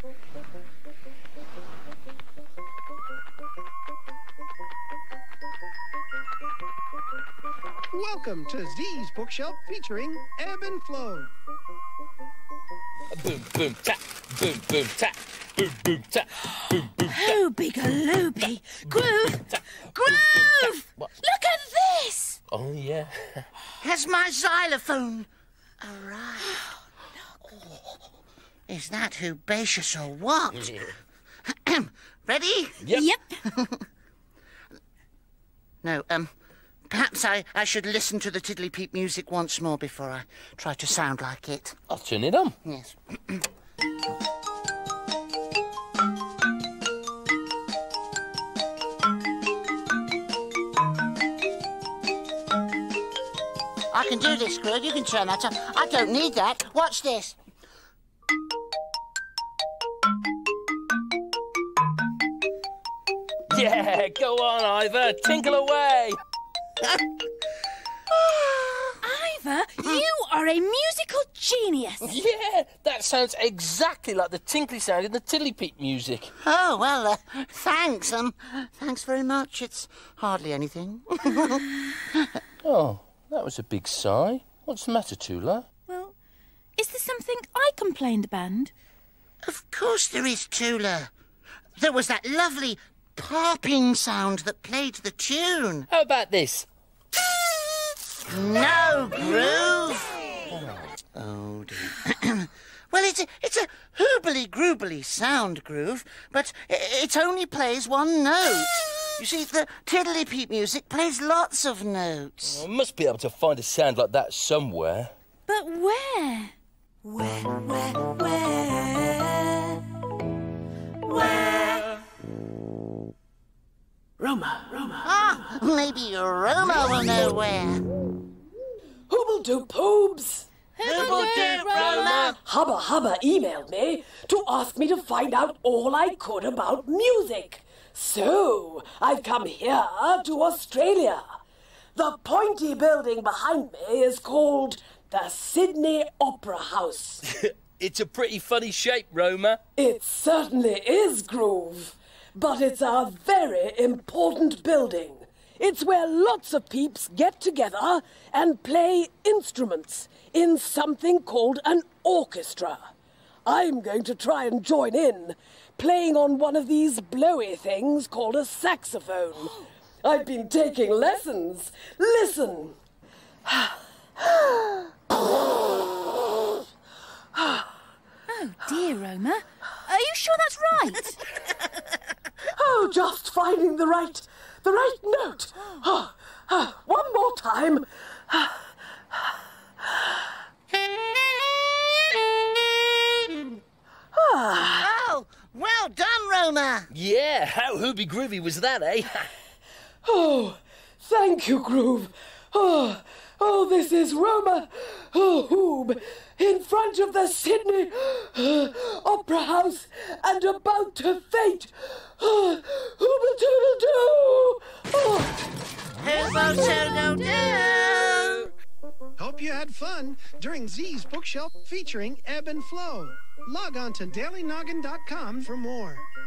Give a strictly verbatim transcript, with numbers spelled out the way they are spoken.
Welcome to Z's Bookshelf featuring Ebb and Flow. Boom, boom, tap, boom, boom, tap, boom, boom, tap, boom, boom, tap. Hooby-galooby. Groove! Groove! What? Look at this! Oh, yeah. Has my xylophone arrived? Oh, is that herbaceous or what? Ready? Yep. Yep. No, um, perhaps I, I should listen to the tiddly-peep music once more before I try to sound like it. I'll turn it on. Yes. I can do this, Greg. You can turn that on. I don't need that. Watch this. Yeah, go on, Ivor. Tinkle away. Ivor, you are a musical genius. Yeah, that sounds exactly like the tinkly sound in the tiddly-peep music. Oh, well, uh, thanks. Um, thanks very much. It's hardly anything. Oh, that was a big sigh. What's the matter, Tula? Well, is there something I can play in the band? Of course there is, Tula. There was that lovely popping sound that played the tune. How about this? No, Groove. Oh, dear. Well, it's a, it's a hoobly-groobly sound, Groove, but it only plays one note. You see, the tiddly-peep music plays lots of notes. I must be able to find a sound like that somewhere. But where? Where, where, where? Where? Roma, Roma. Ah, maybe Roma will know where. Hoobledoop Hoobs. Hoobledoop, Roma. Hubba Hubba emailed me to ask me to find out all I could about music. So, I've come here to Australia. The pointy building behind me is called the Sydney Opera House. It's a pretty funny shape, Roma. It certainly is, Groove. But it's a very important building. It's where lots of peeps get together and play instruments in something called an orchestra. I'm going to try and join in, playing on one of these blowy things called a saxophone. I've been taking lessons. Listen. Oh, dear, Roma. Are you sure that's right? Oh, just finding the right, the right note. Oh, oh, one more time. Oh, well done, Roma. Yeah, how hooby-groovy was that, eh? Oh, thank you, Groove. Oh, oh, this is Roma, oh, Hoob, in front of the Sydney uh, Opera House and about to faint. Oh, hooba-doodle-doo! Oh. Hooba-doodle-doo! Hope you had fun during Z's Bookshelf featuring Ebb and Flow. Log on to daily noggin dot com for more.